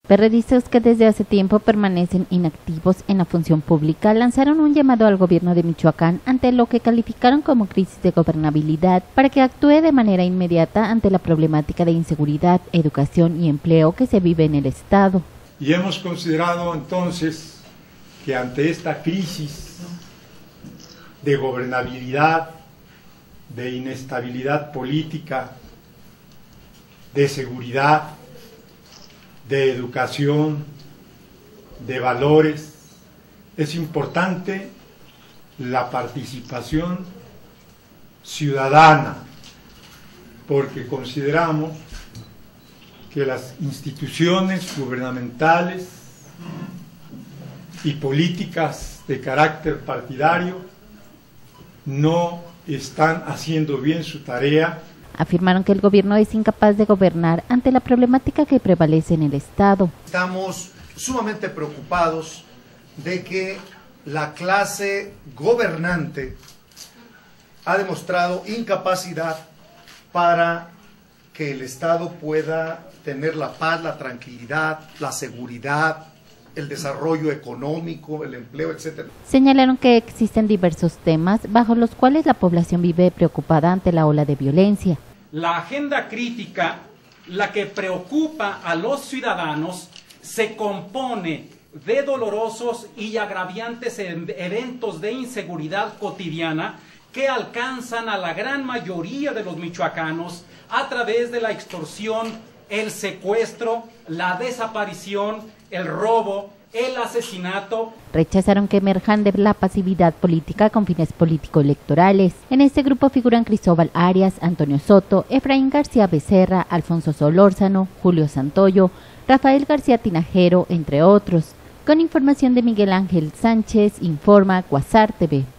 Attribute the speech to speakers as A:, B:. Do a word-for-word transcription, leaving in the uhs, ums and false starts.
A: Perredistas que desde hace tiempo permanecen inactivos en la función pública lanzaron un llamado al gobierno de Michoacán ante lo que calificaron como crisis de gobernabilidad para que actúe de manera inmediata ante la problemática de inseguridad, educación y empleo que se vive en el estado.
B: Y hemos considerado entonces que ante esta crisis de gobernabilidad, de inestabilidad política, de seguridad, de educación, de valores, es importante la participación ciudadana, porque consideramos que las instituciones gubernamentales y políticas de carácter partidario no están haciendo bien su tarea.
A: Afirmaron que el gobierno es incapaz de gobernar ante la problemática que prevalece en el estado.
C: Estamos sumamente preocupados de que la clase gobernante ha demostrado incapacidad para que el estado pueda tener la paz, la tranquilidad, la seguridad, el desarrollo económico, el empleo, etcétera.
A: Señalaron que existen diversos temas bajo los cuales la población vive preocupada ante la ola de violencia.
D: La agenda crítica, la que preocupa a los ciudadanos, se compone de dolorosos y agraviantes eventos de inseguridad cotidiana que alcanzan a la gran mayoría de los michoacanos a través de la extorsión, el secuestro, la desaparición, el robo, el asesinato.
A: Rechazaron que emerjan de la pasividad política con fines político-electorales. En este grupo figuran Cristóbal Arias, Antonio Soto, Efraín García Becerra, Alfonso Solórzano, Julio Santoyo, Rafael García Tinajero, entre otros. Con información de Miguel Ángel Sánchez, informa Cuasar T V.